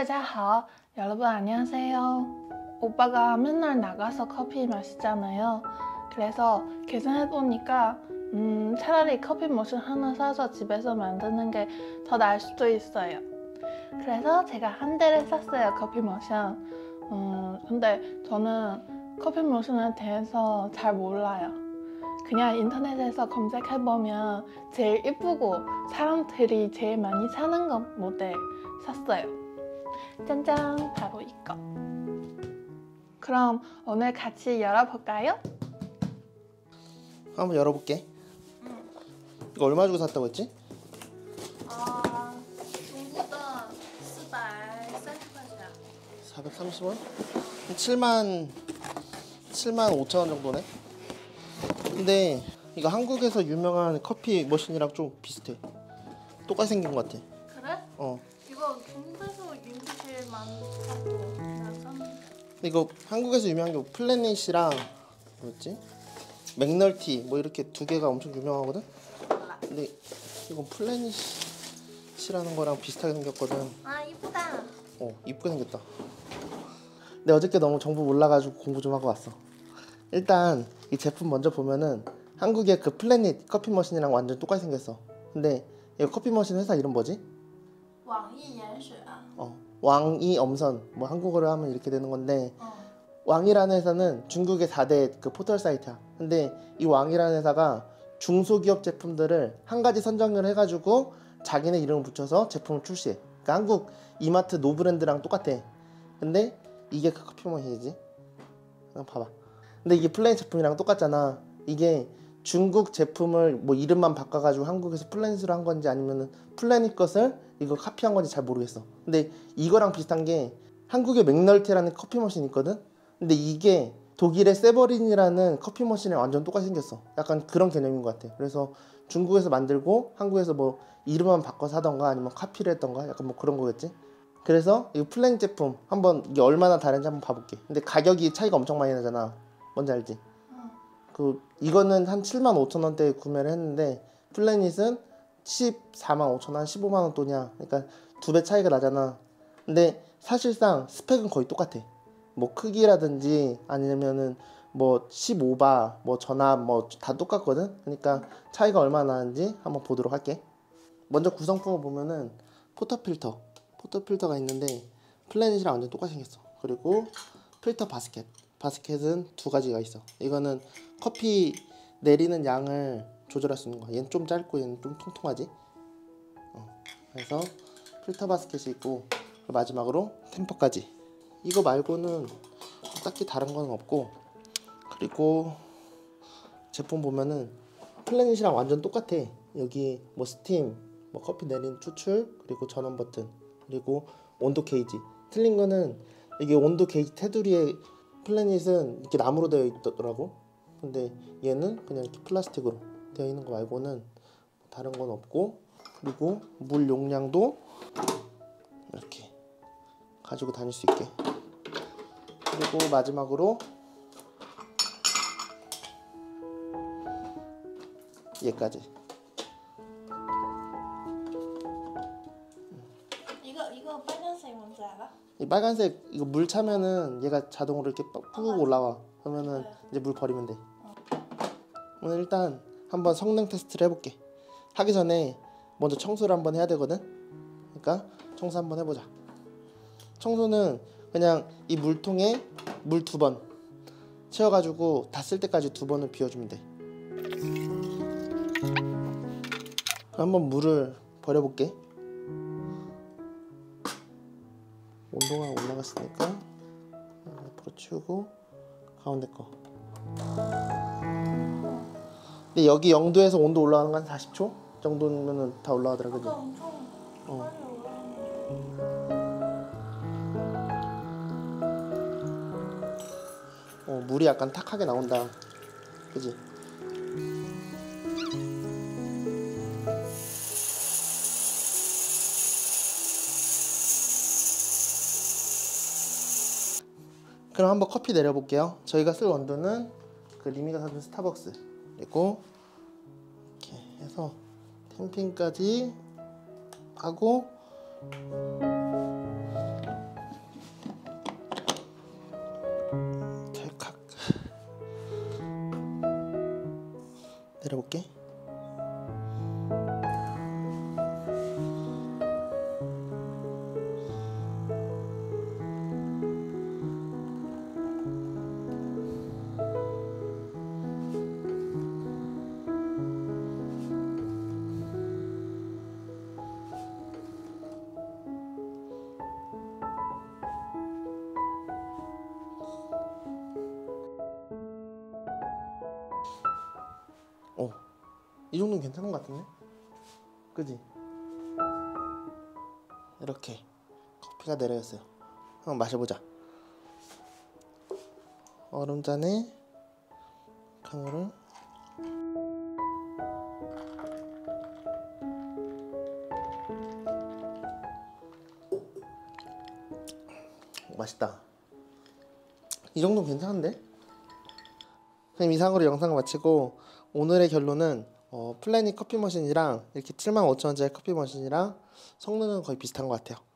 大家好. 여러분 안녕하세요. 오빠가 맨날 나가서 커피 마시잖아요. 그래서 계산해보니까 차라리 커피 머신 하나 사서 집에서 만드는 게 더 나을 수도 있어요. 그래서 제가 한 대를 샀어요, 커피 머신. 근데 저는 커피 머신에 대해서 잘 몰라요. 그냥 인터넷에서 검색해보면 제일 이쁘고 사람들이 제일 많이 사는 거 모델 샀어요. 짠짠, 바로 이거. 그럼 오늘 같이 열어볼까요? 한번 열어볼게. 이거 얼마 주고 샀다고 했지? 중국은 430원. 430원? 7만 5천 원 정도네. 근데 이거 한국에서 유명한 커피 머신이랑 좀 비슷해. 똑같이 생긴 것 같아. 그래? 어. 이거 중국에서 인기 제일 많다고 나 샀는데. 근데 이거 한국에서 유명한 게 플래닛이랑 뭐였지? 맥널티 뭐 이렇게 두 개가 엄청 유명하거든? 몰라. 근데 이건 플래닛이라는 거랑 비슷하게 생겼거든. 아, 이쁘다. 이쁘게 생겼다. 근데 어저께 너무 정보 몰라가지고 공부 좀 하고 왔어. 일단 이 제품 먼저 보면은 한국의 그 플래닛 커피 머신이랑 완전 똑같이 생겼어. 근데 이 커피 머신 회사 이름 뭐지? 왕이연수. 왕이 엄선. 뭐 한국어로 하면 이렇게 되는 건데 왕이라는 회사는 중국의 4대 그 포털 사이트야. 근데 이 왕이라는 회사가 중소기업 제품들을 한 가지 선정을 해가지고 자기네 이름을 붙여서 제품을 출시해. 그러니까 한국 이마트 노브랜드랑 똑같아. 근데 이게 그 커피 머신이지. 그냥 봐봐. 근데 이게 플래닛 제품이랑 똑같잖아. 이게 중국 제품을 뭐 이름만 바꿔가지고 한국에서 플래닛으로 한 건지 아니면은 플래닛 것을 이거 카피한 건지 잘 모르겠어. 근데 이거랑 비슷한 게 한국의 맥널티라는 커피 머신이 있거든. 근데 이게 독일의 세버린이라는 커피 머신이랑 완전 똑같이 생겼어. 약간 그런 개념인 것 같아. 그래서 중국에서 만들고 한국에서 뭐 이름만 바꿔서 하던가 아니면 카피를 했던가 약간 뭐 그런 거겠지. 그래서 이 플래닛 제품 한번 이게 얼마나 다른지 한번 봐볼게. 근데 가격이 차이가 엄청 많이 나잖아. 뭔지 알지? 이거는 한 7만 5천 원대에 구매를 했는데 플래닛은 14만 5천 원, 15만 원 돈이야. 그러니까 두 배 차이가 나잖아. 근데 사실상 스펙은 거의 똑같아. 뭐 크기라든지 아니면은 뭐 15바, 뭐 전압 뭐 다 똑같거든. 그러니까 차이가 얼마나 나는지 한번 보도록 할게. 먼저 구성품을 보면은 포터필터가 있는데 플래닛이랑 완전 똑같이 생겼어. 그리고 필터 바스켓은 두 가지가 있어. 이거는 커피 내리는 양을 조절할 수 있는 거야. 얘는 좀 짧고 얘는 좀 통통하지. 그래서 필터 바스켓이 있고 마지막으로 템퍼까지. 이거 말고는 딱히 다른 건 없고, 그리고 제품 보면은 플래닛이랑 완전 똑같아. 여기 뭐 스팀, 뭐 커피 내린 추출, 그리고 전원 버튼, 그리고 온도 게이지. 틀린 거는 이게 온도 게이지 테두리에 플래닛은 이렇게 나무로 되어 있더라고. 근데 얘는 그냥 이렇게 플라스틱으로 되어 있는 거 말고는 다른 건 없고, 그리고 물 용량도 이렇게 가지고 다닐 수 있게. 그리고 마지막으로 얘까지. 이거 빨간색 뭔지 알아? 이 빨간색 이거 물 차면은 얘가 자동으로 이렇게 푹 올라와. 그러면은 이제 물 버리면 돼. 오늘 일단 한번 성능 테스트를 해볼게. 하기 전에 먼저 청소를 한번 해야 되거든. 그러니까 청소 한번 해보자. 청소는 그냥 이 물통에 물 2번 채워가지고 다 쓸 때까지 2번을 비워주면 돼. 한번 물을 버려볼게. 온도가 올라갔으니까 앞으로 치우고 가운데 거. 근데 여기 0도에서 온도 올라가는 건 40초 정도면은 다 올라가더라, 그지? 엄청 빨리 올라오네. 물이 약간 탁하게 나온다, 그지? 그럼 한번 커피 내려볼게요. 저희가 쓸 원두는 그 리미가 사준 스타벅스, 그리고 이렇게 해서 캠핑까지 하고 내려볼게. 이 정도는 괜찮은 것 같은데? 그지? 이렇게 커피가 내려졌어요. 한번 마셔보자. 얼음잔에 강물을 맛있다. 이 정도는 괜찮은데? 그럼 이상으로 영상을 마치고 오늘의 결론은 플래닛 커피 머신이랑 이렇게 75,000원짜리 커피 머신이랑 성능은 거의 비슷한 것 같아요.